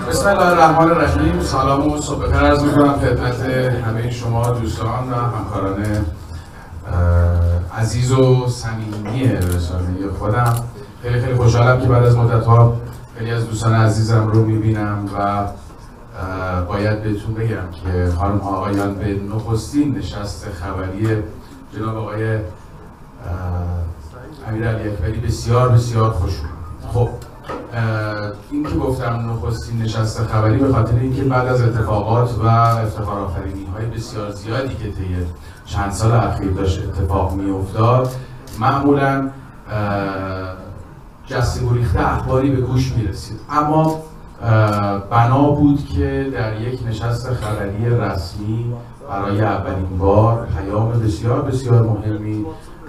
بسم الله الرحمن الرحیم. سلام و صبح بخیر عرض می‌کنم خدمت همه شما دوستان و همکاران عزیز و صمیمی رسانه خودم. خیلی خوشحالم که بعد از مدت‌ها خیلی از دوستان عزیزم رو می‌بینم و باید بهتون بگم که خانم‌ها آقایان به نخستین نشست خبری جناب آقای امیرعلی اکبری بسیار خوش اومدید. خب این که گفتم نخستین نشست خبری به خاطر اینکه بعد از اتفاقات و افتخارآفرینی‌های بسیار زیادی که طی چند سال اخیر داشت اتفاق می‌افتاد، معمولاً جسته گریخته اخباری به گوش می‌رسید، اما بنا بود که در یک نشست خبری رسمی برای اولین بار پیام بسیار مهمی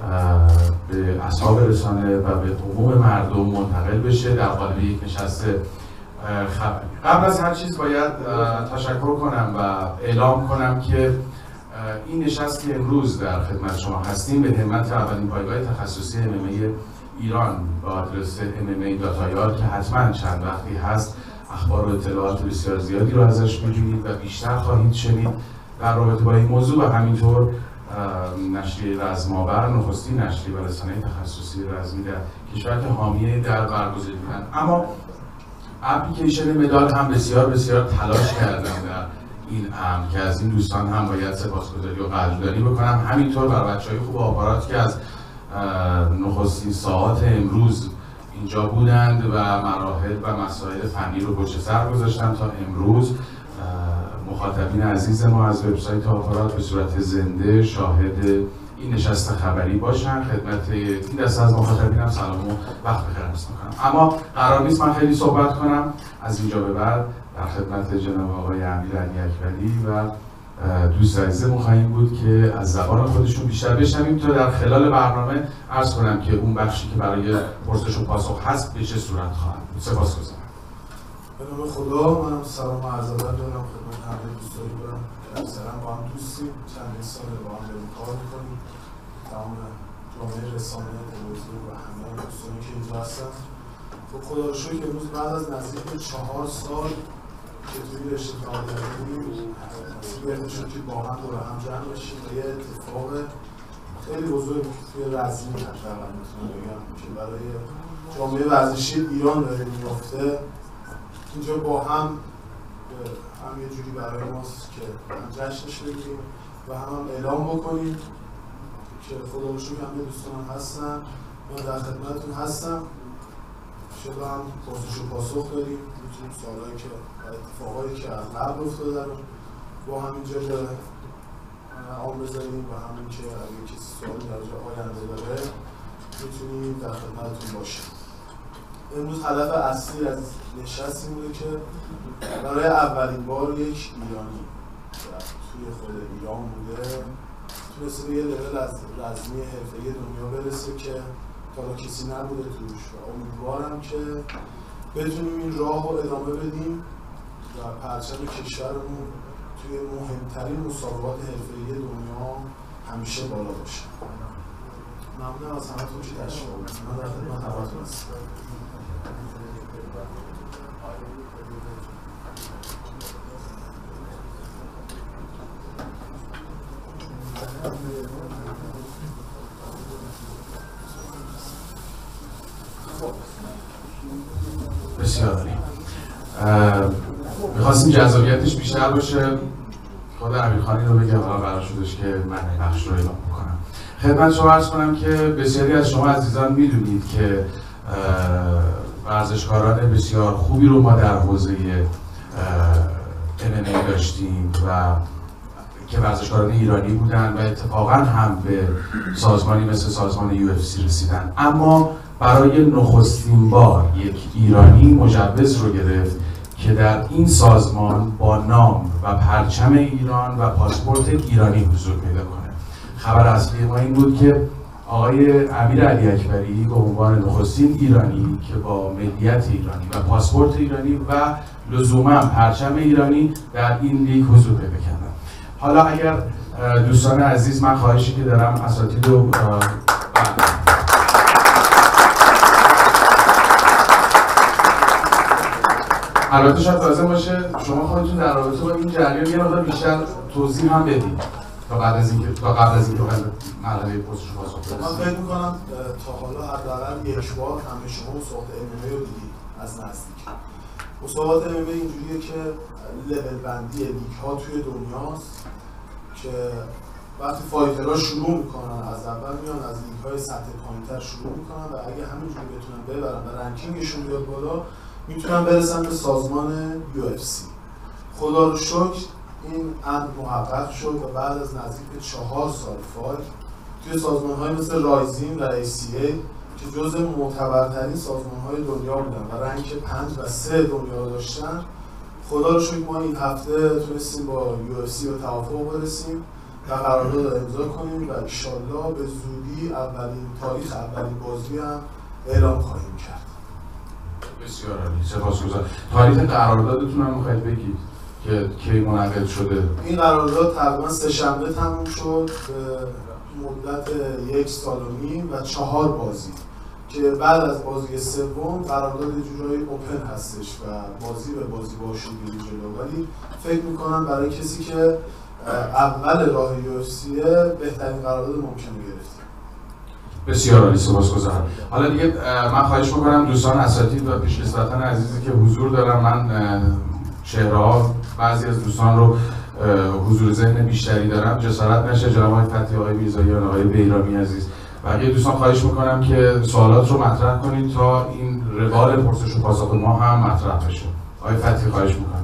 به اصحاب رسانه و به عموم مردم منتقل بشه در قالب یک نشست خبری. قبل از هر چیز باید تشکر کنم و اعلام کنم که این نشست که امروز در خدمت شما هستیم به همت اولین پایگاه تخصصی MMA ایران با آدرس MMA داتایار که حتما چند وقتی هست اخبار و اطلاعات بسیار زیادی رو ازش می‌بینید و بیشتر خواهید شنید در رابطه با این موضوع، و همینطور نشریه رزم‌آور، نخستین نشریه و رسانه تخصصی رزمی در کشور که حامی در برگزاری بودند. اما اپلیکیشن مدال هم بسیار تلاش کردن در این امر که از این دوستان هم باید سپاسگزاری و قدردانی بکنم. همینطور بر بچه‌های خوب آپارات که از نخستین ساعات امروز اینجا بودند و مراحل و مسائل فنی رو پشت سر گذاشتن تا امروز مخاطبین عزیز ما از وبسایت آپارات به صورت زنده شاهد این نشست خبری باشن. خدمت این دسته از مخاطبینم سلام و وقت بخیر عرض می‌کنم. اما قرار نیست من خیلی صحبت کنم. از اینجا به بعد در خدمت جناب آقای امیرعلی اکبری و دوست عزیزمون خواهیم بود که از زبان خودشون بیشتر بشنویم تا در خلال برنامه عرض کنم که اون بخشی که برای پرسش و پاسخ هست به چه صورت خواهد بود. سپاسگزارم. به نام خدا، منم سلام و عرض ادب دارم خدمت همه دوستانی دارم که اکثرا با هم دوستیم، چندین ساله با هم داریم کار می‌کنیم. تمام جامعه رسانه، تلویزیون و همه دوستانی که اینجا هستن. خب خدا رو شکر امروز بعد از نزدیک 4 سال که توی رشته کارگردانی نصیب گرفته شد که با هم دور هم جمع بشیم و یه اتفاق خیلی بزرگ توی رزمی حداقل میتونم بگم که برای جامعه ورزشی ایران داره میفته. اینجا با هم یه جوری برای ماست که هم جشنش بگیریم و هم اعلام بکنیم که خدا رو شکر همه دوستان هستن، من در خدمتتون هستم. شده هم پرسش و پاسخ داریم، میتونیم سوالایی که اتفاقایی که از قبل افتاده رو با هم اینجا به عام بذاریم و همین که اگه کسی سوالی در جای آینده داره میتونیم در خدمتتون باشیم. امروز هدف اصلی از نشست این بوده که برای اولین بار یک ایرانی توی خود ایران بوده تونسته به یه لول از رزمی حرفه‌ای دنیا برسه که تا حالا کسی نبوده توش و امیدوارم که بتونیم این راه رو ادامه بدیم و پرچم کشورمون توی مهمترین مسابقات حرفه‌ای دنیا همیشه بالا باشه. ممنونم از همتون که تشریف آوردید. من در خدمت همتون هستم. بسیار عالی. می‌خواستیم جذابیتش بیشتر باشه. خود امیرخانی رو بگم، حالا قرار شدش که من بخش رو اعلام بکنم. خدمت شما عرض کنم که بسیاری از شما عزیزان می‌دونید که ورزشکاران بسیار خوبی رو ما در حوزه MMA داشتیم و که ورزشکاران ایرانی بودن و اتفاقا هم به سازمانی مثل سازمان UFC رسیدن، اما برای نخستین بار یک ایرانی مجوز رو گرفت که در این سازمان با نام و پرچم ایران و پاسپورت ایرانی حضور پیدا کنه. خبر اصلی ما این بود که آقای امیرعلی اکبری به عنوان نخستین ایرانی که با ملیت ایرانی و پاسپورت ایرانی و لزوما پرچم ایرانی در این لیگ حضور پیدا کردن. حالا اگر دوستان عزیز، من خواهشی که دارم اساتید رو البته شاید لازم باشه شما خودتون در رابطه با این جریان یه مقدار بیشتر توضیح هم بدید تا قبل از اینکه مرحله پرسش و پاسخ برسیم. من فکر می‌کنم تا حالا حداقل یک بار همه شما مسابقات MMA رو دیدید از نزدیک. مسابقات MMA اینجوریه که لول بندی لیگ ها توی دنیاست که وقتی فایترها شروع میکنن از اول میان از لیگ های سطح پایین‌تر شروع میکنن و اگه همینجوری بتونن ببرن و رنکینگشون بیاد بالا میتونن برسن به سازمان UFC. خدا رو شکر این امر محقق شد و بعد از نزدیک 4 سال فایت توی سازمان‌های مثل رایزین و ACA که جزء معتبرترین سازمان‌های دنیا بودن و رنک 5 و 3 دنیا داشتن، خدا رو شکر ما این هفته تونستیم با UFC به توافق برسیم و قرارداد امضا کنیم و انشالله به زودی اولین بازی هم اعلام خواهیم کرد. بسیار عالی، سپاسگزارم. تاریخ قراردادتون هم می‌خواید بگید که کی منعقد شده؟ این قرارداد تقریبا سه‌شنبه تموم شد به مدت 1 سال و نیم و 4 بازی که بعد از بازی سوم قرارداد جورایی اوپن هستش و بازی به بازی باشید میره جلو، ولی فکر میکنم برای کسی که اول راه UFC بهترین قرارداد ممکنه گرفتیم. بسیار عالی، سپاسگزارم. حالا دیگه من خواهش میکنم دوستان اساتید و پیشکسوتان عزیزی که حضور دارم، من چهره‌ها بعضی از دوستان رو حضور ذهن بیشتری دارم، جسارت نشه جناب آقای فتحی، آقای میرزاییان، آقای بیرامی عزیز، بقیه دوستان خواهش میکنم که سوالات رو مطرح کنید تا این روال پرسش و پاسخ ما هم مطرح بشه. آقای فتحی خواهش میکنم.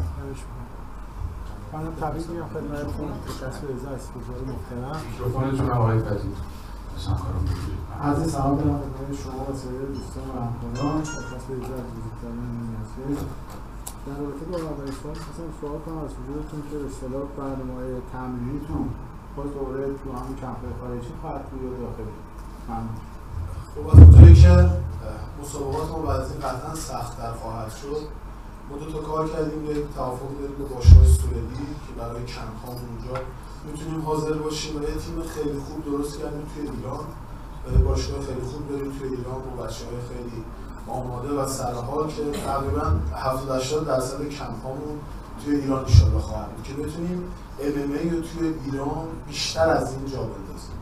من تبریک میگم خدمتتون کسب عزت بزرگ محترم. میکروفونتون آقای فتحی. مثلا کارو میگیرید. عرض سلام دارم خدمت شما و سایر دوستان و همکاران. کسب عزت بزرگترین نیازی. در رابطه با اولین سوال مثلا سوال کنم از حضورتون که به اصطلاح برنامه‌های تمرینیتون باز دوره تو همین کمپ‌های خارجی خواهد بود یا داخلی؟ ممنون. خب از اونجایی که مسابقات ما بعد از این قطعا سخت‌تر خواهد شد، ما دو تا کار کردیم، یک توافق داریم با باشگاه سوئدی که برای کمپ‌هامون اونجا میتونیم حاضر باشیم و یه تیم خیلی خوب درست کردیم توی ایران و یه باشگاه خیلی خوب داریم توی ایران با بچه‌های خیلی آماده و سرحال که تقریبا 70-80% کمپ‌هامون توی ایران انشالله خواهد بود که بتونیم MMA رو توی ایران بیشتر از این جا بندازیم.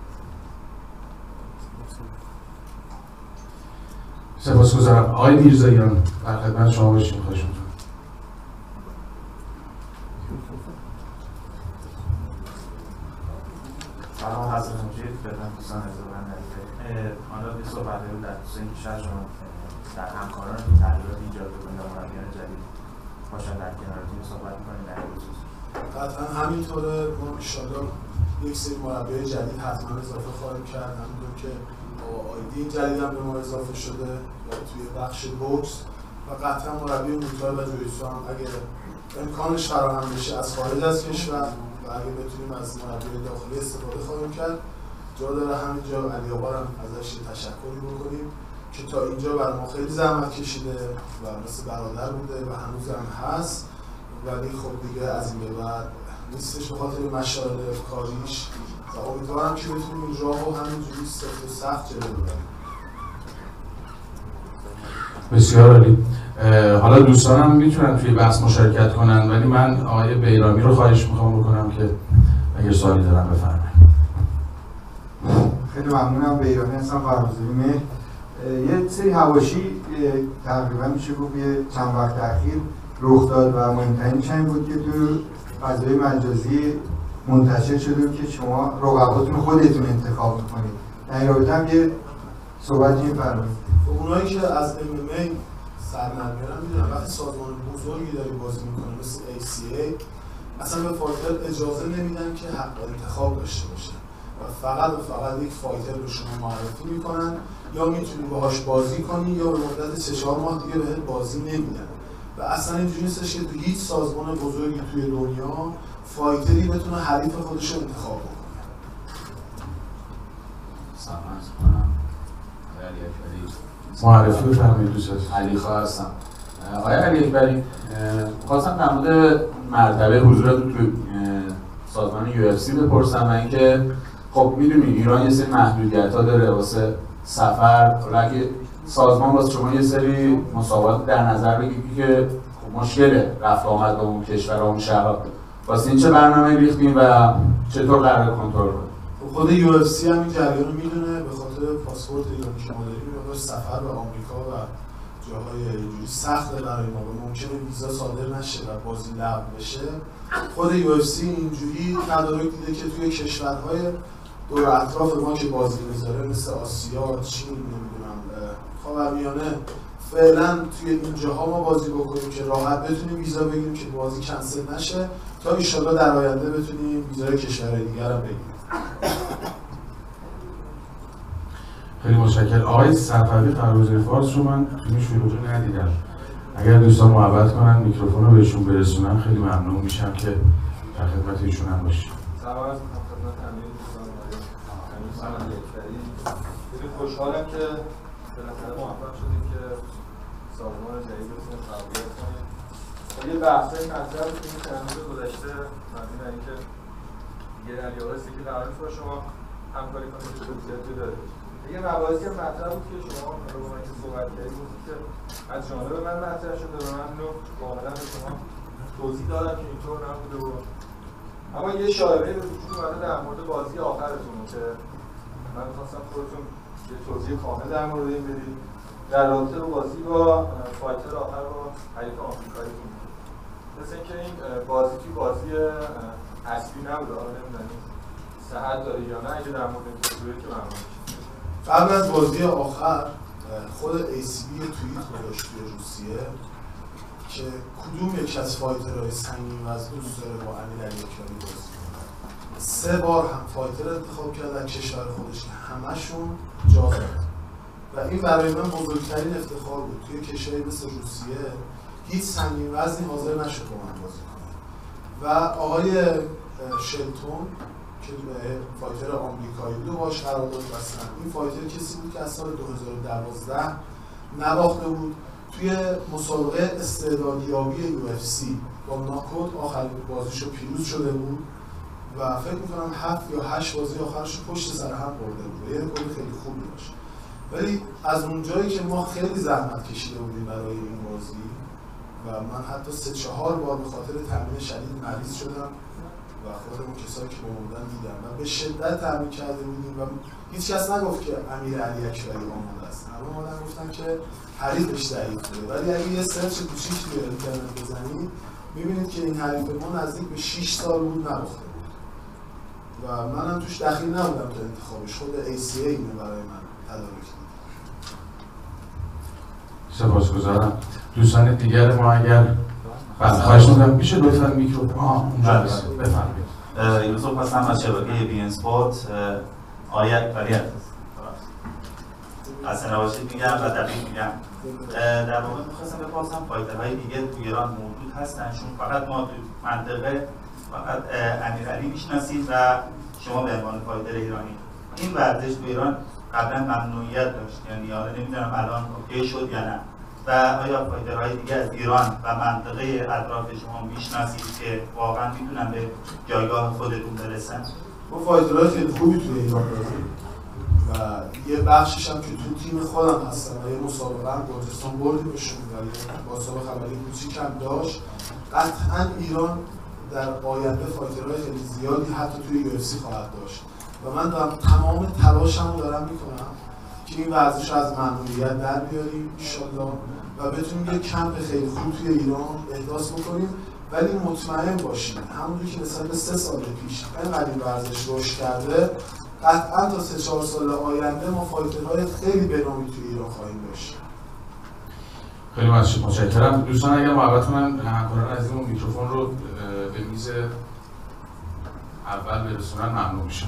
سپاسگزارم. آقای میرزاییان در خدمت شما باشیم، خواهش می‌کنم. سلام حضرت مجید، خدمت دوستان عزیزان. حالا به صحبت‌های در خصوص اینکه شاید شما در همکارانتون تغییرات ایجاد بکنید و مربیان جدید باشن در کنارتون صحبت می‌کنید در این خصوص. قطعا همینطوره. ما انشالله یک سری مربیای جدید حتما اضافه خواهیم کرد، همونطور که آیدی جدید هم به ما اضافه شده توی بخش بوکس و قطعا مربی موتای و جویسو هم اگه امکانش فراهم بشه از خارج از کشور و اگه بتونیم از مربی داخلی استفاده خواهیم کرد. جا داره همینجا علی آقا هم ازش تشکری بکنیم که تا اینجا برای ما خیلی زحمت کشیده و مثل برادر بوده و هنوز هم هست، ولی خب دیگه از این به بعد نیستش به خاطر مشاغل کاریش و امیدوارم که بتونیم این راهو همینجوری سفت و سخت جلو ببریم. بسیار عالی. حالا دوستانم میتونن توی بحث مشارکت کنن، ولی من آقای بیرامی رو خواهش میخوام بکنم که اگر سوالی دارن بفرمایید. خیلی ممنونم. بیرامی هستم، فرمانزوی مهر. یه سری حواشی تقریبا میشه گفت یه چند وقت اخیر رخ داد و مهمترینش این بود که تو فضای مجازی منتشر شده که شما رقباتون خودتون انتخاب میکنید. در این رابطه هم یه صحبتی می‌فرمایید. اونایی که از MMA سرمربیان میدونن وقتی سازمان بزرگی داره بازی میکنه مثل ACA اصلا به فایتر اجازه نمیدن که حق انتخاب داشته باشه و فقط یک فایتر رو شما معرفی میکنن، یا میتونی باهاش بازی کنی یا به مدت 3-4 ماه دیگه بهت بازی نمیدن و اصلا اینجوری نیستش که تو هیچ سازمان بزرگی توی دنیا فایتری بتونه حریف خودش رو انتخاب کنه. معرفی بفرمایید دوستان. علی خواه هستم. آقای علی اکبری، خواستم در مورد مرتبه حضورتون تو سازمان UFC بپرسم و اینکه خب میدونی ایران یه سری محدودیت‌ها داره واسه سفر، ولی سازمان واسه شما یه سری مسابقات در نظر بگیری که خب مشکل رفت آمد به اون کشور و اون شهرها، واسه این چه برنامه ریختیم و چطور قرار کنترل کنیم؟ خود UFC هم این جریان رو میدونه، به خاطر پاسپورت ایرانی که ما داریم مقدار سفر به آمریکا و جاهای اینجوری سخته برای ما و ممکنه ویزا صادر نشه و بازی لغو بشه. خود UFC اینجوری تدارک دیده که توی کشورهای دور اطراف ما که بازی میذاره مثل آسیا، چین، نمیدونم خاورمیانه، فعلا توی این جاها ما بازی بکنیم که راحت بتونیم ویزا بگیریم که بازی کنسل نشه تا ان شاءالله در آینده بتونیم ویزای کشورهای دیگر هم بگیریم. خیلی متشکرم. آقای صفوی قرارگزاری فارس رو من توی شروع ندیدم. اگر دوستان محبت کنن میکروفون رو بهشون برسونن خیلی ممنون میشم که در خدمت ایشون هم باشیم. سلام عرض می‌کنم خدمت همه دوستان عزیز. خیلی خوشحالم که بالاخره موفق شدیم که سازمان جدید رو تقویت کنیم. یه بحثای مطرح بود که این چند روز گذشته مبنی بر اینکه دیگه در یارستی که قرار نیست با شما همکاری کنیم که جزئیاتی داره. یه مباحثی هم مطرح بود که شما رو با من که صحبت کردید بود که از جانب من مطرح شده و من اینو کاملا به شما توضیح دادم که اینطور نبوده و اما یه شایعه به وجود اومده در مورد بازی آخرتون که من می‌خواستم خودتون یه توضیح کامل در مورد این بدید در رابطه با بازی با فایتر آخر با حریف آمریکاییتون. مثل اینکه این بازی توی بازی اصلی نبوده، حالا نمی‌دونم صحت داره یا نه، اگه در مورد این توضیحی که ممنون می‌شم. قبل از بازی آخر خود ACB یه توییت گذاشت توی روسیه که کدوم یک از فایترهای سنگین وزن دوست داره با امیرعلی اکبری بازی کنه. 3 بار هم فایتر انتخاب کرد در کشور خودش که همشون جا داد و این برای من بزرگترین افتخار بود. توی کشوری مثل روسیه هیچ سنگین وزنی حاضر نشد با من بازی کنه و آقای شلتون که فایتر آمریکایی بود و باهاش قرارداد بستن. این فایتر کسی بود که از سال 2012 نباخته بود. توی مسابقه استعدادیابی UFC با ناکوت آخرین بازیشو پیروز شده بود و فکر می‌کنم 7 یا 8 بازی آخرش پشت سر هم برده بود. یه رکورد خیلی خوبی داشت. ولی از اونجایی که ما خیلی زحمت کشیده بودیم برای این بازی و من حتی 3-4 بار به خاطر تمرین شدید مریض شدم و خودمون کسایی که بودن دیدم و به شدت تمرین کرده بودیم و هیچ کس نگفت که امیرعلی اکبری آماده است. همه اومدن گفتن که حریفش ضعیف بوده، ولی اگه یه سرچ کوچیک توی اینترنت بزنید می‌بینید که این حریف ما نزدیک به 6 سال بود نباخته بود و منم توش دخیل نبودم تو انتخابش. خود ACA اینو برای من تدارک دید. سپاسگزارم. دوستان دیگر ما اگر خواهش می‌کنم میشه لطفاً میکروفون اونجا بفرمایید. یوسف هستم از شبکه بی ان اسپورت. آقای اکبری اصلا نباشید میگم و دقیق میگم. در واقع می‌خواستم بپرسم فایترهای دیگه تو ایران موجود هستن؟ چون فقط ما تو منطقه فقط امیرعلی میشناسید و شما به عنوان فایتر ایرانی. این ورزش تو ایران قبلا ممنوعیت داشت، یعنی حالا نمیدونم الان اوکی شد یا نه. و آیا فایترهای دیگه از ایران و منطقه اطراف شما میشناسید که واقعا میتونن به جایگاه خودتون برسن؟ ما فایترهای خیلی خوبی توی ایران داریم و یه بخشش هم که تو تیم خودم هستن و یه مسابقه هم گرجستان بردیمشون و یه بازار خبری کوچیک هم داشت. قطعا ایران در آینده فایترهای خیلی زیادی حتی توی UFC خواهد داشت و من دارم تمام تلاشمو دارم میکنم که این ورزش رو از ممنوعیت در بیاریم انشالله و بتونیم یه کمپ خیلی خوب توی ایران احداث بکنیم. ولی مطمئن باشید همونجوری که نسبت به 3 سال پیش اینقدر این ورزش رشد کرده، قطعا تا 3-4 سال آینده ما فایترهای خیلی بنامی توی ایران خواهیم داشت. خیلی متشکرم. دوستان اگر محبت کنن همکاران عزیزمون میکروفون رو به میز اول برسونن ممنون میشم.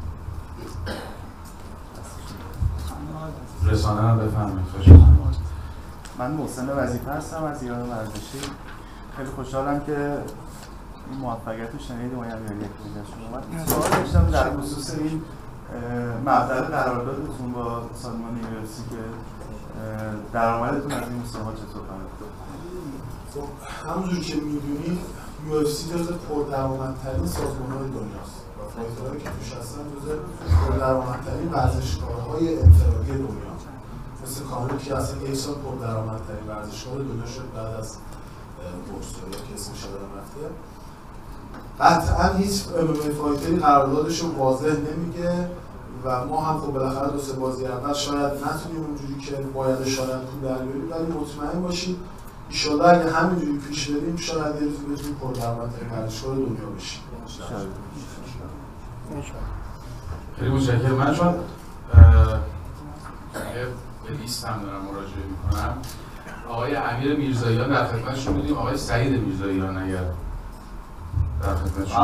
رسانه هم بفرمایید. من محسن وظیفه هستم از ایران ورزشی. خیلی خوشحالم که این موفقیت رو شنیدیم و یک شما. من سوال داشتم در خصوص این مبدأ قراردادتون با سازمان UFC که درآمدتون از این مسابقات چطور بود؟ خب همونجور که می‌دونید UFC جزو پردرآمدترین سازمان‌های دنیاست و فایترهایی که توش هستن جزو پردرآمدترین ورزشکارهای انفرادی دنیا. مثل کامل که اصلا یک سال پردرآمدترین ورزشکار دنیا شد بعد از بوکسوری که اسمش یادم رفته، قطعا هیچ فایتری قراردادش رو واضح نمیگه و ما هم خب بالاخره 2-3 بازی اول شاید نتونیم اونجوری که باید شاید پول در بیاریم، ولی مطمئن باشید ایشالا اگه همینجوری پیش بریم شاید یه روزی بتونیم پردرآمدترین ورزشکار دنیا بشیم. خیلی متشکرم. من چون به لیستم دارم مراجعه میکنم، آقای امیر میرزاییان در خدمتشون بودیم، آقای سعید میرزاییان اگر در خدمتشون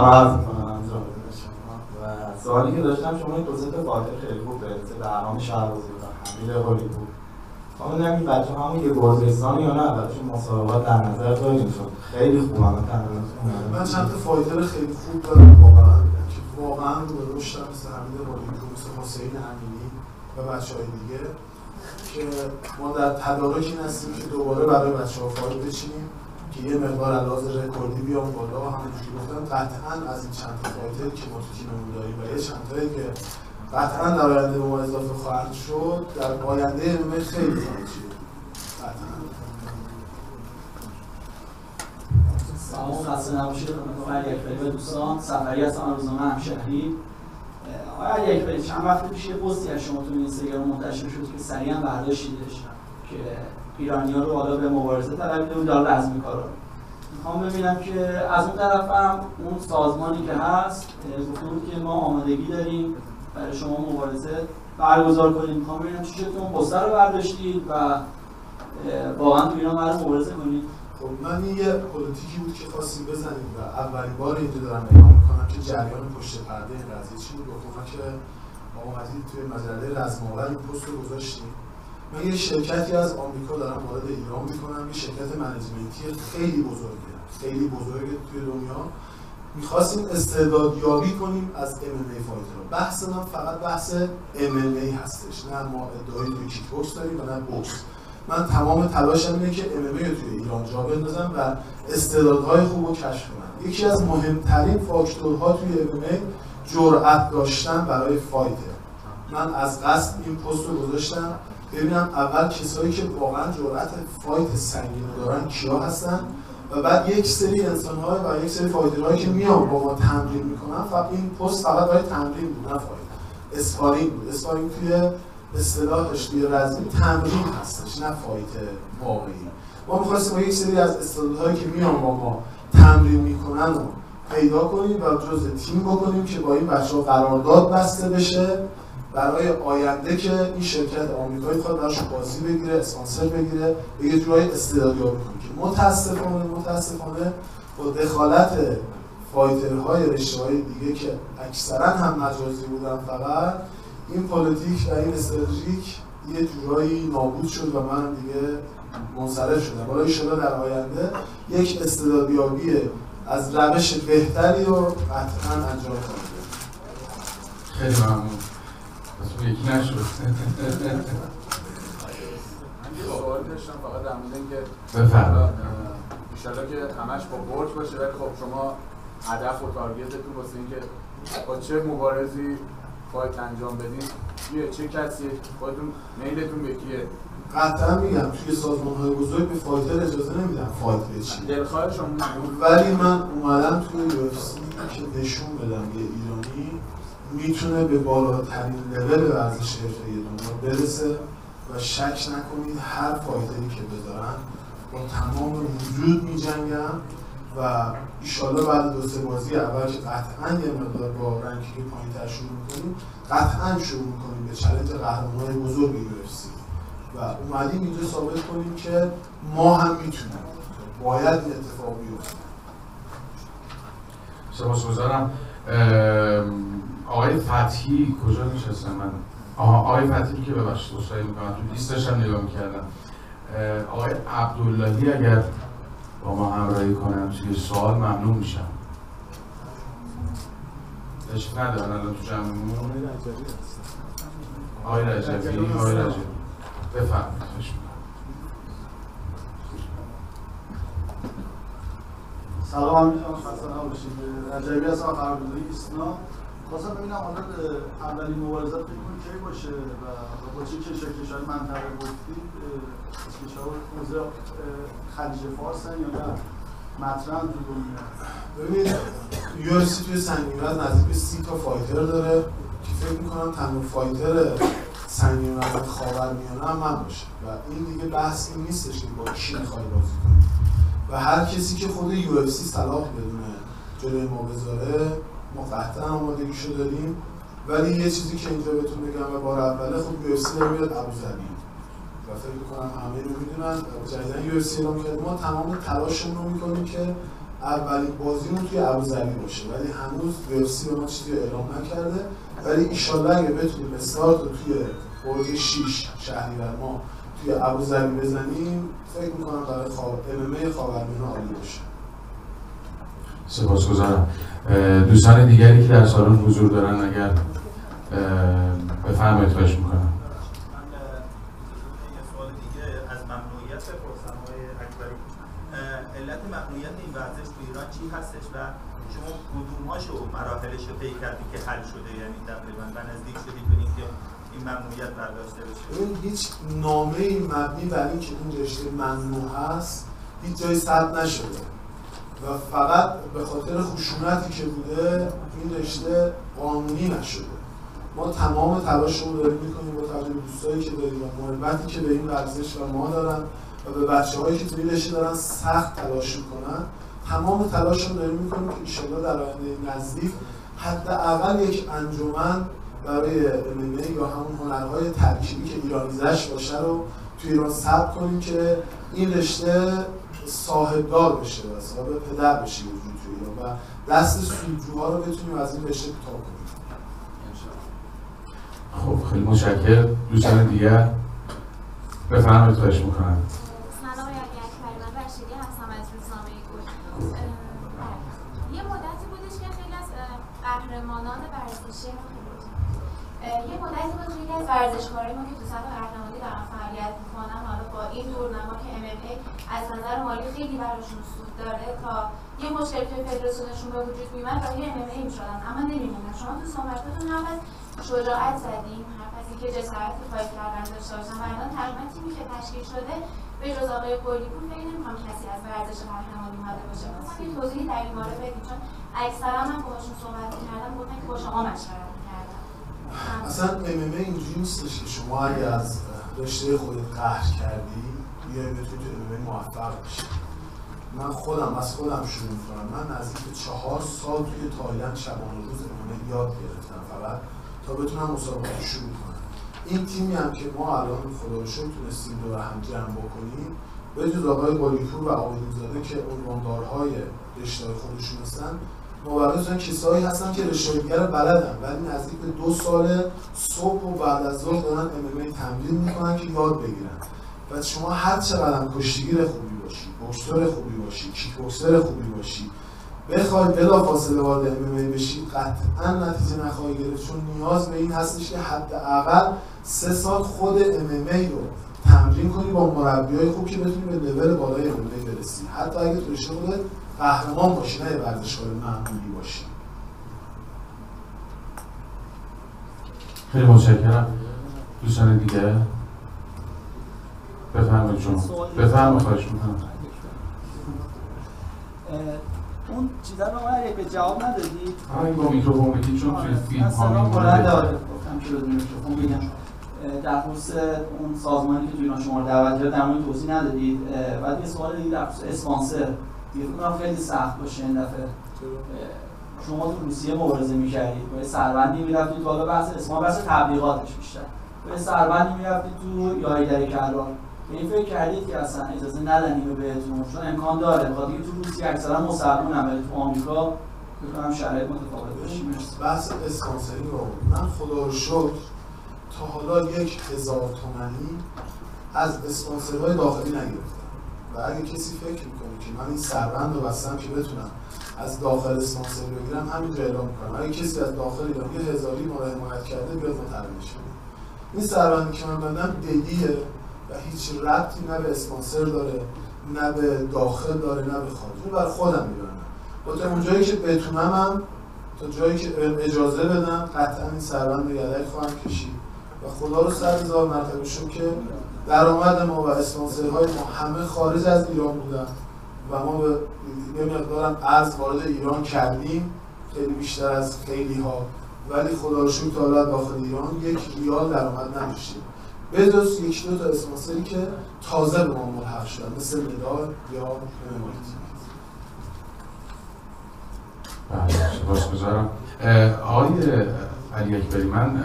و سوالی که داشتم، شما این توضیح فایتر خیلی خوب دارید مثل بهرام شهبازی و حمید هالی‌پور. خواهم ببینم این بچه همون یه گرزستان یا نه؟ برایشون مسابقات در نظر داریم چون خیلی خوب همه تمریناتون. من چند تا فایتر خیلی خوب دارم واقعا رو به رشدم، مثل حمید هالی‌پور، مثل حسین امینی و بچه‌های دیگه که ما در تدارکی هستیم که دوباره برای بچه‌ها فایت بچینیم که یه مقدار علاوه رکوردی بیام بالا. همونجوری گفتم قطعاً از این چند تا فایتری که ما تو تیممون داریم و یه چند تایی که قطعاً در آینده به ما اضافه خواهد شد، در آینده MMA خیلی خواهد شد. قطعاً. سلام، خسته نباشید خدمت آقای اکبری و دوستان. سفری هستم، روزنامه همشهری. آقای اکبری، چند وقت پیش یه پستی از شما تو اینستاگرام منتشر شد که سریعا برداشتیدش که ایرانی‌ها رو حالا به مبارزه طلبیده بود، داره رزمی کارا. میخوام ببینم که از اون طرف هم اون سازمانی که هست گفته بود که ما آمادگی داریم برای شما مبارزه برگزار کنیم. میخوام ببینم چطور اون پست رو برداشتید و واقعا تو ایران قرار مبارزه کنید. خب من یه پلیتیکی بود که خواستیم بزنیم و اولین بار اینجا دارم نگاه میکنم که جریان پشت پرده این قضیه چی بود. گفتم که ما اومدید توی مجله رزم‌آور این پست رو گذاشتیم. من یه شرکتی از آمریکا دارم وارد ایران میکنم، یه شرکت منیجمنتی خیلی بزرگه توی دنیا. میخواستیم استعدادیابی کنیم از MMA فایترها. بحث من فقط بحث MMA هستش، نه ما ادعایی توی کیک بوکس داریم و نه بوکس. من تمام تلاشم اینه که MMA رو توی ایران جا بندازم و استعدادهای خوب رو کشف کنم. یکی از مهمترین فاکتورها توی MMA جرأت داشتن برای فایتر. من از قصد این پست رو گذاشتم ببینم اول کسایی که واقعا جرأت فایت سنگین دارن کیا هستن و بعد یک سری انسان‌ها و یک سری فایترهایی که میان با ما تمرین میکنن. فقط این پست فقط برای تمرین بود، نه فایت. اسپارینگ بود. اسپارینگ توی اصطلاحش توی رزمی تمرین هستش، نه فایت واقعی. ما می‌خواستیم با یک سری از استعدادهایی که میان با ما تمرین میکنن رو پیدا کنیم و جزء تیم بکنیم که با این بچه‌ها قرارداد بسته بشه برای آینده که این شرکت آمریکایی بخواد براش بازی بگیره، اسپانسر بگیره، به یه جورایی استعدادیابی کنه که متاسفانه با دخالت فایترهای رشته‌های دیگه که اکثرا هم مجازی بودن فقط، این پلیتیک و این استراتژیک یه جورایی نابود شد و من دیگه منصرف شدم. حالا انشالله در آینده یک استعدادیابی از روش بهتری رو قطعاً انجام خواهیم. خیلی ممنون. بس یکی نشد. من یه سوال داشتم فقط در مورد اینکه بفرمایید. انشالله که همش با برج باشه، ولی خب شما هدف و تارگتتون واسه اینکه با چه مبارزی فایت انجام بدین چه کسی خودتون میلتون به کیه؟ قطعا میگم توی سازمان‌های بزرگ به فایتر اجازه نمیدن فایت بچینه. دلخواه شما ولی من اومدم توی UFC که نشون بدم یه ایرانی میتونه به بالاترین لول ورزش حرفه‌ای دنیا برسه و شک نکنید هر فایتری که بذارن با تمام وجود میجنگم و ایشالا بعد 2-3 بازی اول که قطعا یه مقدار با رنکینگ پایین‌تر شروع میکنیم، قطعا شروع میکنیم به چالش قهرمان‌های بزرگ UFC و اومدیم اینجا ثابت کنیم که ما هم میتونیم. باید این اتفاق بیفته. سپاسگزارم. آقای فتحی کجا نشستن؟ من آقای فتحی که ببخشید عذرخواهی میکنم تو لیستش هم نگاه میکردم. آقای عبداللهی اگر با ما همراهی کنن توی سوال ممنون میشم. تشریف ندارن الان تو جمعمون؟ آقای رجبی بفرمایید. سلام علیکم، خسته نباشید. رجبی هستم، خبرنگار ایسنا. خواستم ببینم حالا اولین مبارزات فکر کی باشه و با چه کشور منطقه گفتید کشور حوزه خلیج فارس یا نه مطرح تو دنیا؟ ببینید UFC توی سنگین وزن نزدیک به 30 تا فایتر داره که فکر میکنم تنها فایتر سنگین وزن خاورمیانه هم من باشه و این دیگه بحث این نیستش که با کی میخوای بازی کنی و هر کسی که خود UFC صلاح بدونه جلوی ما بذاره ما قطعا آمادگیشو داریم. ولی یه چیزی که اینجا بهتون بگم و بار اوله خب UFC داره میاد ابوظبی و فکر میکنم همه رو میدونن جدیدن UFC اعلام کرده ما تمام تلاشمون رو میکنیم که اولین بازیمون توی ابوظبی باشه ولی هنوز UFC به ما چیزی اعلام نکرده ولی ایشالله اگه بتونیم استارت رو توی برج 6 شهریور ما توی ابوظبی بزنیم فکر میکنم برای MMA خاورمیانه عالی باشه. سپاسگزارم. دوستان دیگری که در سالن حضور دارن اگر بفرمایید خواهش میکنم. یه سوال دیگه از ممنوعیت بپرسم آقای اکبری. علت ممنوعیت این ورزش تو ایران چی هستش و شما کدوم‌هاشو مراحلش رو طی کردید که حل شده یعنی تقریبا به نزدیک شدید به اینکه این ممنوعیت برداشته بشه؟ این هیچ نامه‌ای مبنی بر اینکه این رشته ممنوع هست هیچ جایی ثبت نشده و فقط به خاطر خشونتی که بوده این رشته قانونی نشده. ما تمام تلاشمون داریم میکنیم با توجه به دوستایی که داریم و محبتی که به این ورزش و ما دارن و به بچه‌هایی که توی رشته دارن سخت تلاش میکنن تمام تلاشمون داریم میکنیم که انشالله در آینده نزدیک حداقل یک انجمن برای MMA یا همون هنرهای ترکیبی که ایرانیزش باشه رو توی ایران ثبت کنیم که این رشته صاحبدار بشه و صاحب پدر بشه وجود توی ایران و دست سودجوها رو بتونیم از این رشته کوتاه کنیم. خب خیلی متشکرم. دوستان دیگر بفرمایید خواهش میکنم. سلام آقای اکبری، من رشیدی هستم از روزنامه گل. یه مدتی بودش که خیلی از قهرمانان ورزشی یه مدتی بود خیلی از ورزشکارای ما که تو سطح قهرمانی دارن فعالیت میکنن حالا با این دورنما که MMA از نظر مالی خیلی براشون سود داره تا یه مشکل توی فدراسیونشون به وجود میومد راهی MMA میشدن اما نمیمونن. شما تو صحبتاتون هم از شجاعت زدیم، هر کسی که جسارت فایت کردن داشته باشن و الان تقریبا تیمی که تشکیل شده به جز آقای قلی‌پور فکر نمی‌کنم کسی از ورزش قهرمانی اومده باشه. مثلا یه توضیحی در این باره بدید چون اکثرا من باهاشون صحبت می‌کردم گفتن که با شما مشورت می‌کردن. اصلا MMA اینجوری نیستش که شما اگه از رشته خودت قهر کردی بیای بتونی تو MMA موفق بشی. من از خودم شروع می‌کنم. من نزدیک به 4 سال توی تایلند شبانه روز MMA یاد گرفتم فقط تا بتونم مسابقات شروع کنم. این تیمی هم که ما الان خدا رو شکر تونستیم دور هم جمع بکنیم به جز آقای قلی‌پور و آقای‌زاده که عنواندارهای رشته‌های خودشون هستن مبارزان کسایی هستن که رشته دیگر بلدن ولی نزدیک به 2 سال صبح و بعد از ظهر دارن MMA تمرین میکنن که یاد بگیرن و شما هر چقدر هم کشتیگیر خوبی باشی، بوکسور خوبی باشی، کیک بوکسر خوبی باشی بخوای بلافاصله وارد MMA بشی قطعا نتیجه نخواهی گرفت چون نیاز به این هستش که حداقل 3 سال خود MMA رو تمرین کنی با مربیای خوب که بتونی به لول بالای MMA برسی حتی اگه تو رشته خودت قهرمان باشی نه یه ورزشکار معمولی باشی. خیلی متشکرم. دوستان دیگه بفرمایید شما. بفرمایید خواهش میکنم. اون چیزا رو ما به جواب ندادید. این با میکروفون بگید چون توی فیلم ها بلند گفتم که بدون میکروفون بگم. در خصوص اون سازمانی که توی ایران شما رو دعوت کرد در مورد توضیح ندادید. بعد یه سوال دیگه در خصوص اسپانسر دیگه فکر خیلی سخت باشه این دفعه. شما تو روسیه مبارزه می‌کردید، با سربندی می‌رفتید بالا بحث بحث تبلیغاتش بیشتر. با سربندی می‌رفتید تو یاری در کرار. به این فکر کردید که اصلا اجازه ندن اینو بهتون چون امکان داره بخاطر اینکه تو روسیه اکثرا مسلمانن ولی تو آمریکا فکر کنم شرایط متفاوت باشه. بحث اسپانسرینگ رو من خدا رو شکر تا حالا 1000 تومانی از اسپانسرهای داخلی نگرفتم و اگه کسی فکر میکنه که من این سربند رو بستم که بتونم از داخل اسپانسر بگیرم همینجا اعلام میکنم اگه کسی از داخل ایران 1000 ما رو حمایت کرده بیاد متعلمش کنه. این سربندی که من بندم دلیه و هیچ ربطی نه به اسپانسر داره نه به داخل داره نه به خارج. اون برای خودم میبرم با تا اونجایی که بتونم هم تا جایی که اجازه بدن قطعا این سربند رو یدک خواهم کشید و خدا رو 100,000 مرتبه شکر که درآمد ما و اسپانسرهای ما همه خارج از ایران بودن و ما به یه مقدارم ارز وارد ایران کردیم، خیلی بیشتر از خیلی ها، ولی خدا رو شکر تا حالا داخل ایران 1 ریال درآمد نداشتیم به جز 1-2 تا اسپانسری که تازه به ما ملحق شدن مثل مدال یا امامتی. بله، سپاسگزارم. آقای علی اکبری، من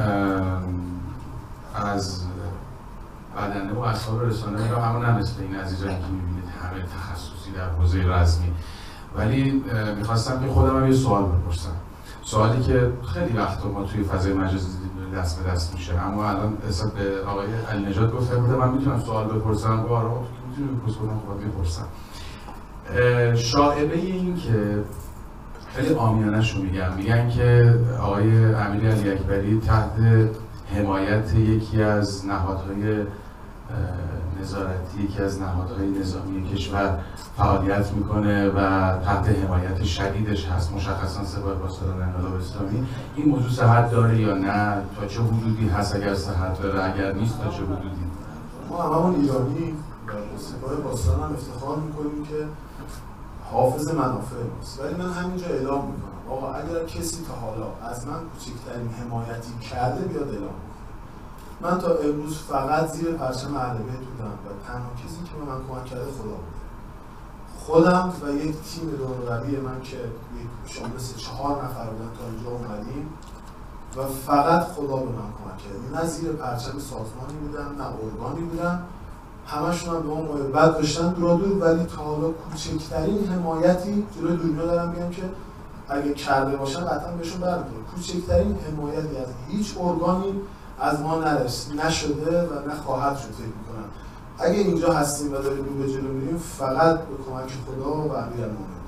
از بدنه و اصحاب رسانه را همون هم مثل این عزیزان که میبینید همه تخصصی در حوزه رزمی، ولی میخواستم که خودم هم یه سوال بپرسم، سوالی که خیلی وقت ما توی فضای مجازی دست به دست میشه، اما الان حساب به آقای علی نژاد گفته بوده من میتونم سوال بپرسم، و آره میتونم بپرسم. شائبه این که خیلی عامیانه‌ش رو میگن که آقای امیر علی اکبری تحت حمایت یکی از نهادهای نظارتی، یکی از نهادهای نظامی کشور فعالیت میکنه و تحت حمایت شدیدش هست، مشخصا سپاه پاسداران انقلاب اسلامی. این موضوع صحت داره یا نه؟ تا چه حدودی هست اگر صحت داره؟ اگر نیست تا چه حدودی؟ ما همون ایرانی سپاه پاسداران هم افتخار میکنیم که حافظ منافع ماست، ولی من همینجا اعلام میکنم آقا اگر کسی تا حالا از من کوچکترین حمایتی کرده بیاد اعلام کنه. من تا امروز فقط زیر پرچم اهل بیت بودم و تنها کسی که به من کمک کرده خدا بوده. خودم و یک تیم دوربری من که شامل 4 نفر بودن تا اینجا اومدیم و فقط خدا به من کمک کرده. نه زیر پرچم سازمانی بودم نه ارگانی بودم، همشون هم به ما محبت داشتن دور، ولی تا حالا کوچکترین حمایتی جلوی دنیا دارم میگم که اگه کرده باشن قطعا بهشون برمی‌گردم. کوچکترین حمایتی از هیچ ارگانی از ما نشده و نه خواهد شد فکر می‌کنم. اگه اینجا هستیم و داریم رو به جلو میریم فقط به کمک خدا و امیرالمومنین.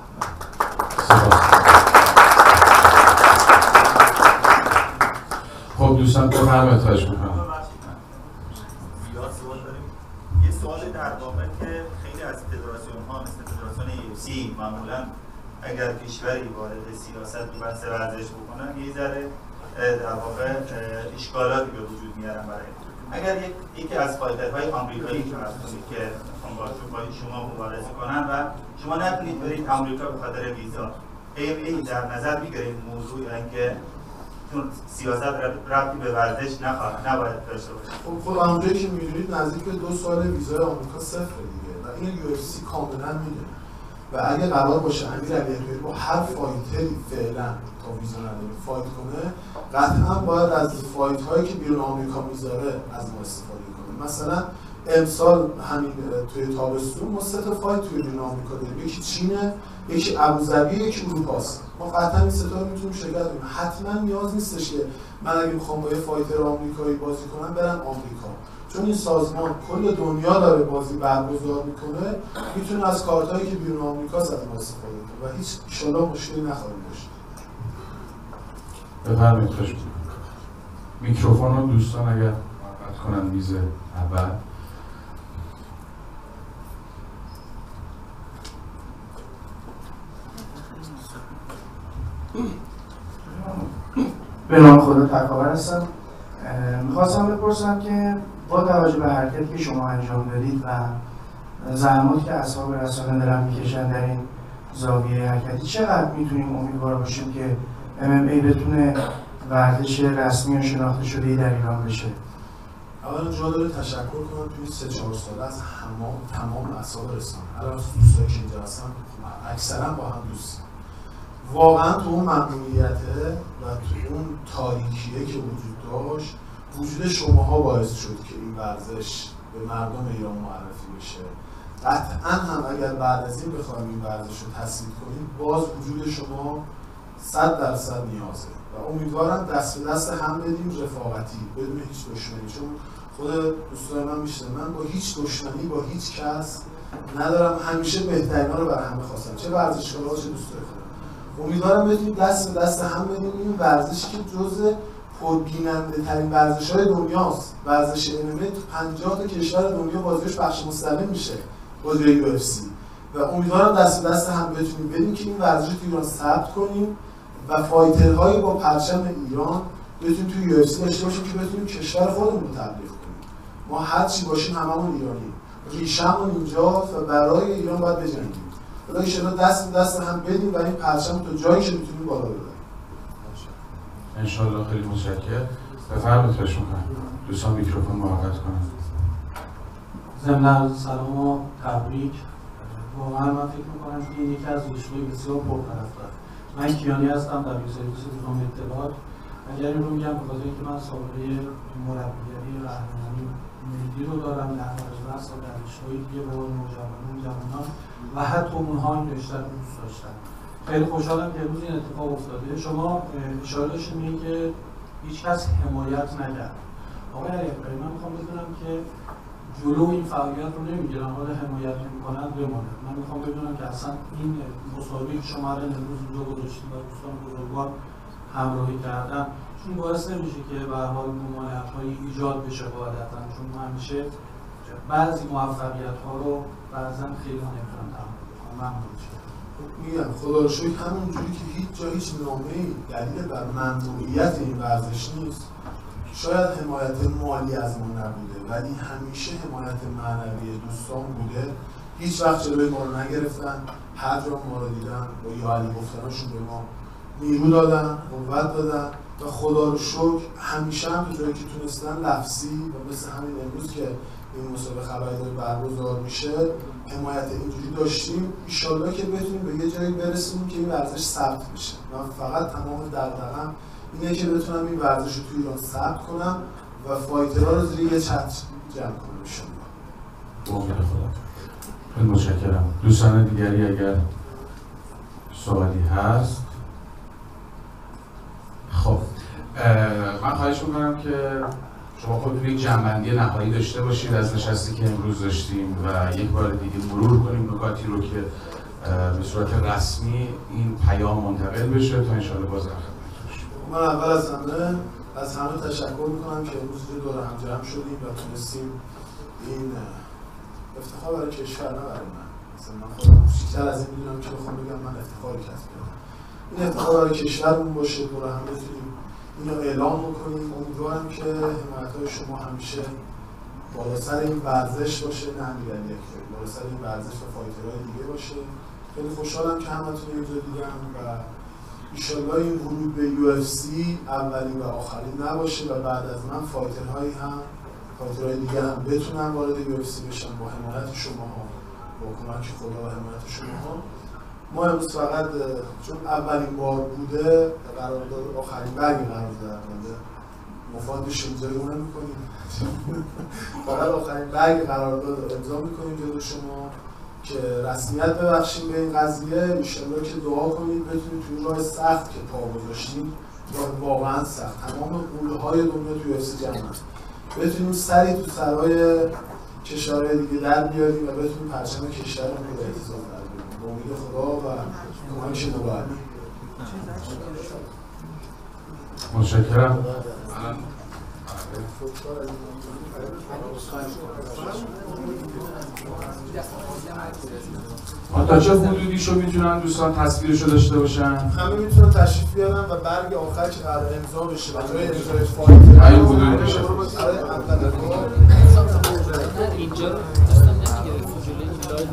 خب دوستان بفرمایید، خواهش می‌کنم. یه سوال در واقع که خیلی از فدراسیون‌ها مثل فدراسیون UFC معمولاً اگر کشوری وارد سیاست و بحث ورزش بکنن یه ذره در واقع اشکالاتی به وجود میارن برای اگر یکی از فایترهای آمریکایی که هستید که با شما مبارزه کنن و شما نتونید برید آمریکا به خاطر ویزا، این در نظر میگیرید موضوع اینکه چون سیاست ربطی به ورزش نباید داشته باشه. خب آمریکایی که میدونید نزدیک به 2 سال ویزای آمریکا صفره دیگه و این UFC کاملا میدونه و اگه قرار باشه امیر علی اکبری با هر فایتری فعلا تا ویزا نداره فایت کنه، قطعا باید از فایت هایی که بیرون آمریکا میذاره از ما استفاده کنه. مثلا امسال همین توی تابستون ما 3 تا فایت توی بیرون آمریکا داریم، یکی چینه، یکی ابوظبی، یکی اروپاست. ما قطعا این 3 تا رو میتونیم شرکت کنیم. حتما نیاز نیستش که من اگه میخوام با یه فایتر آمریکایی بازی کنم برم آمریکا، چون این سازمان کل دنیا داره بازی برگزار میکنه، میتونه از کارتایی که بیرون آمریکا از ما استفاده کنه و هیچ انشالله مشکلی نخواهیم داشت. بفرمایید، خوش میکروفون رو دوستان اگر محبت کنن میز اول. به نام خدا تکاور هستم. میخواستم بپرسم که با توجه به حرکتی که شما انجام دادید و زحماتی که اصحاب رسانه دارن میکشن در این زاویه حرکتی، چقدر میتونیم امیدوار باشیم که MMA بتونه ورزش رسمی و شناخته شده‌ای در ایران بشه؟ اولا جا داره تشکر کنم توی 3-4 سال از تمام اصحاب رسانه، الان دوستایی که اینجا هستن اکثرا با هم دوستیم. واقعا تو اون ممنوعیته و تو اون تاریکیه که وجود داشت، وجود شماها باعث شد که این ورزش به مردم ایران معرفی بشه. قطعا هم اگر بعد از این بخوایم این ورزش رو تسهیل کنیم، باز وجود شما 100% نیازه و امیدوارم دست به دست هم بدیم رفاقتی بدون هیچ دشمنی، چون خود دوستان من میشنه من با هیچ دشمنی با هیچ کس ندارم، همیشه بهترینا رو بر همه خواستم، چه ورزشکارها چه دوستای خودم. امیدوارم بتونیم دست به دست هم بدیم این ورزشی که جزء پربیننده ترین ورزش‌های دنیاست. ورزش MMA تو 50 تا کشور دنیا بازیش بخش مستقل میشه بازی UFC و امیدوارم دست به دست هم بتونیم بدیم که این ورزش رو تو ایران ثبت کنیم و فایترهایی با پرچم ایران بتونیم توی یو اف سی داشته باشیم که بتونیم کشور خودمون رو تبلیغ کنیم. ما هر چی باشیم هممون ایرانیم، ریشه‌مون اینجاست و برای ایران باید بجنگیم. حالا ان دست به دست هم بدیم و این پرچم تا جایی که بتونیم بالا ببریم. ان شاءالله. خیلی متشکرم. بفرمایید خواهش می‌کنم دوستان میکروفون محبت کنن. ضمن سلام و تبریک. واقعا من فکر می‌کنم که این یکی از روزهای بسیار پرطرفدار. من کیانی هستم در سرویس روزنامه اطلاعات. اگر این رو میگم بخاطر اینکه من سابقه مربیگری و قهرمانی ملی رو دارم در 18 سال در رشته‌های دیگه با جوانان و حتی اونها این رشته رو دوست داشتن. خیلی خوشحالم که امروز این اتفاق افتاده. شما اشاره داشتید میگید که هیچ کس حمایت نکرد. آقای علی‌اکبری، من میخوام بدونم که جلو این فعالیت رو نمیگیرن، حالا حمایت نمی‌کنن بمونه. من میخوام بدونم که اصلا این مسابقه که شما الان امروز اینجا گذاشتید و دوستان بزرگوار همراهی کردن، چون باعث نمیشه که به هر حال ممانعت‌هایی ایجاد بشه قاعدتاً، چون همیشه بعضی موفقیت‌ها رو بعضاً خیلی نمی‌تونن تحمل کنن. ممنون میشم. میگم خدا رو شکر همونجوری که هیچ جا هیچ نامه‌ای دلیل بر ممنوعیت این ورزش نیست، شاید حمایت مالی از ما نبوده ولی همیشه حمایت معنوی دوستان بوده. هیچ وقت جلوی ما رو نگرفتن، هر جا ما رو دیدن با یا علی گفتناشون به ما نیرو دادن، قوت دادن و خدا رو شکر همیشه هم جایی که تونستن لفظی و مثل همین امروز که این مسابقه خبری برگزار میشه حمایت اینجوری داشتیم. ان که بتونیم به یه جایی برسیم که این ورزش ثبت بشه. من فقط تمام دغدغه‌ام اینه که بتونم این ورزش رو توی ایران ثبت کنم و فایترها رو زیر یه چتر جمع کنم ان شاءالله. امید خدا. خیلی متشکرم. دوستان دیگری اگر سوالی هست. خب من خواهش میکنم که شما خودتون یک جمع‌بندی نهایی داشته باشید از نشستی که امروز داشتیم و یک بار دیگه مرور کنیم نکاتی رو که به صورت رسمی این پیام منتقل بشه تا انشاءالله باز در خدمتتون باشیم. من اول از همه تشکر میکنم که امروز دور هم جمع شدیم و تونستیم این افتخار برای کشور نه برای من. مثلا من خودم بیشتر از این میدونم که بخوام بگم من افتخار کسب کردم. این افتخار برای کشورمون باشه، دور هم بتونیم اینو اعلام بکنیم. امیدوارم که حمایت‌های شما همیشه بالا سر این ورزش باشه، نه امیرعلی اکبری، بالا سر این ورزش و فایترهای دیگه باشه. خیلی خوشحالم که همتون اینجا دیدم و انشالله این ورود به یو اف سی اولین و آخرین نباشه و بعد از من فایترهای دیگه هم بتونن وارد یو اف سی بشن با حمایت شماها، با کمک خدا و حمایت شماها. ما امروز فقط چون اولین بار بوده قرارداد آخرین برگی قرار داده، مفاد شنجایی اون نمی‌کنیم، فقط آخرین برگ قرارداد رو امضا می‌کنیم جلوی شما که رسمیت ببخشیم به این قضیه. انشالله که دعا کنید بتونید توی راه سخت که پا گذاشتیم، راه واقعا سخت، تمام قوله‌های دنیا توی UFC جمع هست، بتونیم سری تو سرای کشورهای دیگه در بیاریم و بتونیم پرچم کشورمون رو به احتضار در بیاریم. با امید خدا و کمک نوبتی. متشکرم. تا چه حدودیشو میتونن دوستان تصویرشو داشته باشن؟ همه میتونن تشریف بیارن و برگ آخر که قرار امضا بشه و جای امضای فایل این حدود میشه. اینجا رو دوستان نمیگیره جلوی لایو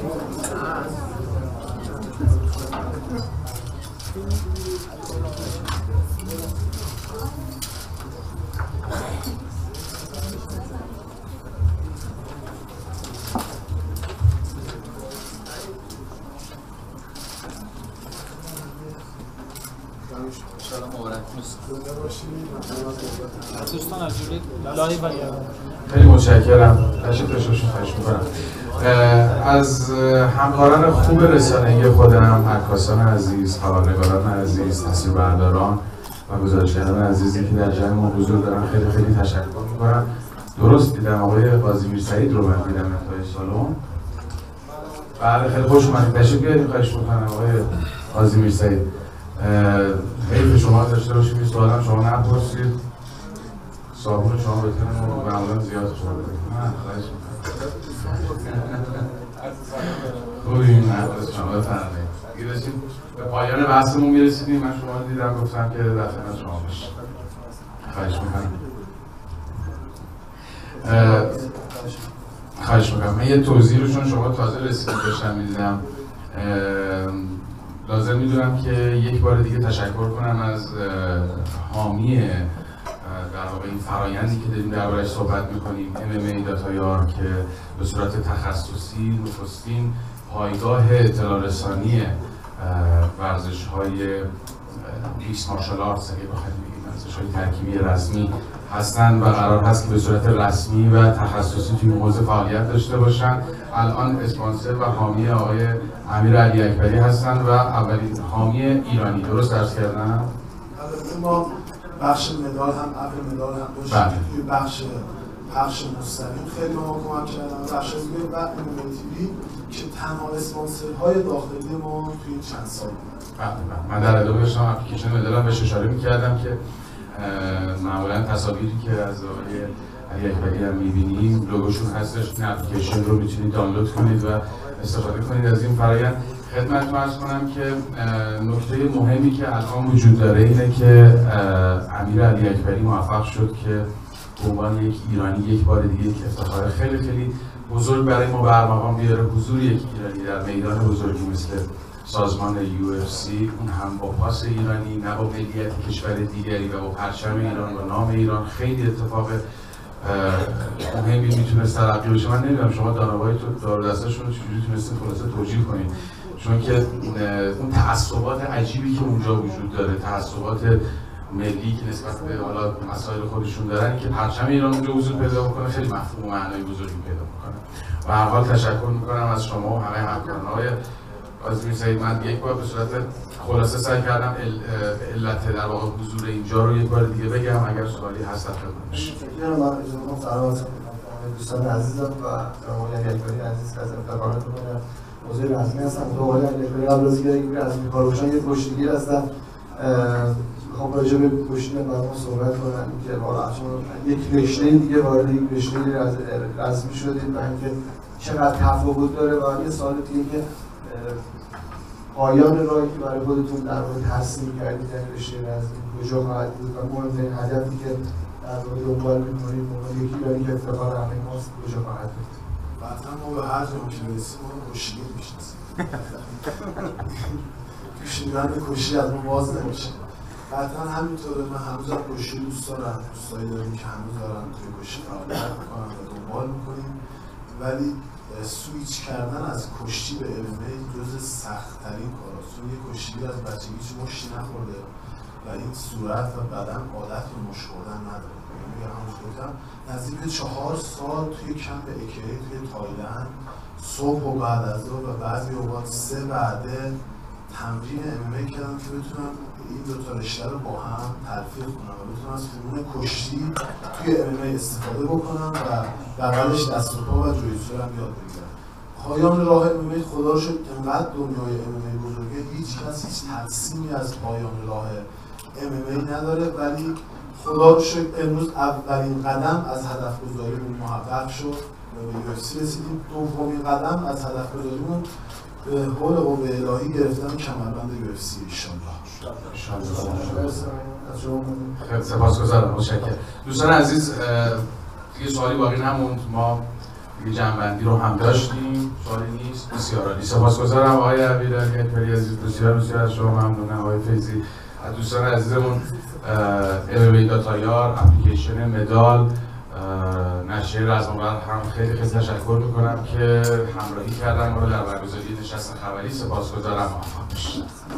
دوستان از جلوی لایو خیلی متشکرم. تشریف داشته باشید. خواهش می‌کنم. از همکاران خوب رسانه‌ای خودم، عکاسان عزیز، خبرنگاران عزیز، تصویربرداران و گزارشگران عزیزی که در جمع ما حضور دارن خیلی خیلی تشکر می‌کنم. درست دیدم آقای قاضی میرسعید رو من دیدم انتهای سالن. بله خیلی خوش اومدید. تشریف بیارید. خواهش می‌کنم آقای قاضی میرسعید. حیف شما داشته باشید این سوالم شما نپرسید. صابون شما بتونم و معمولا زیاد خورده. من خواهش می‌کنم. خوبی این نفس شما بفرمایید. میرسیم به پایان بحثمون میرسیدیم. من شما رو دیدم گفتم که در خدمت شما باشم. خواهش میکنم. من یه توضیح رو چون شما تازه رسیدید داشتم میدیدم لازم میدونم که یک بار دیگه تشکر کنم از حامی در واقع این فرایندی که داریم درباره‌اش صحبت میکنیم، MMA داتایار، که به صورت تخصصی نخستین پایگاه اطلاع رسانی ورزش‌های میکس مارشال آرتس اگه بخوایم بگیم ورزش‌های ترکیبی رسمی هستند و قرار هست که به صورت رسمی و تخصصی توی این حوزه فعالیت داشته باشن. الان اسپانسر و حامی آقای امیر علی اکبری هستند و اولین حامی ایرانی. درست درست کردم؟ ما بخش مدال هم اول مدال هم داشتیم توی بخش پخش مستقیم خیلی ما کمک کردن. بخش دیگه و MMA که تنها اسپانسرهای داخلی ما توی چند سال بود. من در ادامه داشتم اپلیکیشن مدالم بهش اشاره می‌کردم که معمولا تصاویری که از آقای علی اکبری هم می‌بینیم لوگوشون هستش. این اپلیکیشن رو می‌تونید دانلود کنید و استفاده کنید از این فرآیند. خدمتتون عرض کنم که نکته مهمی که الان وجود داره اینه که امیر علی اکبری موفق شد که به عنوان یک ایرانی یک بار دیگه یک افتخار خیلی خیلی بزرگ برای ما به ارمغان بیاره. حضور یک ایرانی در میدان بزرگی مثل سازمان UFC، اون هم با پاس ایرانی، نه با ملیت کشور دیگری و با پرچم ایران و نام ایران، خیلی اتفاق مهمی میتونست تلقی بشه. من نمیدونم شما دانوایی تو دار دستشون رو چجوری تونستین خلاصه توجیه کنید، چون که اون تعصبات عجیبی که اونجا وجود داره، تعصبات ملی که نسبت به حالا مسائل خودشون دارن، که پرچم ایران اونجا وجود پیدا بکنه، خیلی مفهوم و معنای بزرگی پیدا میکنه. و هر حال تشکر میکنم از شما و همه همکاران‌های آزمین سعید. من یک بار به صورت خلاصه سعی کردم علت در واقع حضور اینجا رو یک بار دیگه بگم. اگر سوالی هست در خدمتشم. من اجازه می‌خوام سلام دوستان عزیزم و آقای اکبری عزیز که از افتخاراتون در موضوع رسمی هستم. تو آقای اکبری قبل از اینکه رسمی کار باشن یه کشتیگیر هستن. می‌خوام راجع به کشتی برام صحبت کنم که واقعا یک رشته دیگه وارد یک رشته رسمی شدید و اینکه چقدر تفاوت داره. و یه سوال دیگه که پایان راهی که برای خودتون در واقع ترسیم کردید در رشته رسمی کجا خواهد بود و مهمترین هدفی که در واقع دنبال می‌کنید به عنوان یک ایرانی که افتخار همه ماست کجا خواهد بود؟ قطعا ما به هر جا که برسیم ما رو کشتی می‌شناسیم. کشیدن کشتی از ما باز نمیشه. قطعا همینطوره. من هنوزم کشتی دوست دارم، دوستایی داریم که هنوز دارن توی کشتی فعالیت می‌کنن و دنبال می‌کنیم، ولی سویچ کردن از کشتی به MMA جز سخت‌ترین کاراست. چون یه کشتی از بچگی هیچ مشتی نخورده و این صورت و بدن عادت به مشت خوردن نداره. یعنی همون گفتم نزدیک 4 سال توی کمپ AKA توی تایلند صبح و بعد از ظهر و بعضی اوقات 3 وعده تمرین MMA کردم که بتونم این دو تا رشته رو با هم تلفیق کنم و بتونم از فنون کشتی توی MMA استفاده بکنم و بغلش دست و پا و جویتسو رو هم یاد بگیرم. پایان راه MMA خدا رو شکر انقدر دنیای MMA بزرگه، هیچ کس هیچ ترسیمی از پایان راه MMA نداره، ولی خدا رو شکر امروز اولین قدم از هدف گذاریمون محقق شد و به UFC رسیدیم. دومین قدم از هدف گذاریمون به حول قوه الهی گرفتن کمربند UFC انشالله. سپاسگزارم، متشکرم. دوستان عزیز، یه سوالی باقی نموند. ما یه جمع‌بندی رو هم داشتیم، سوالی نیست. بسیار عالی. سپاسگزارم آقای امیر علی اکبری عزیز، بسیار از شما ممنونم. آقای فیضی، از دوستان عزیزمون MMA داتایار، اپلیکیشن مدال، نشریه رزم‌آور هم خیلی تشکر میکنم که همراهی کردن ما رو در برگزاری نشست خبری. سپاسگزارم. موفق باشید.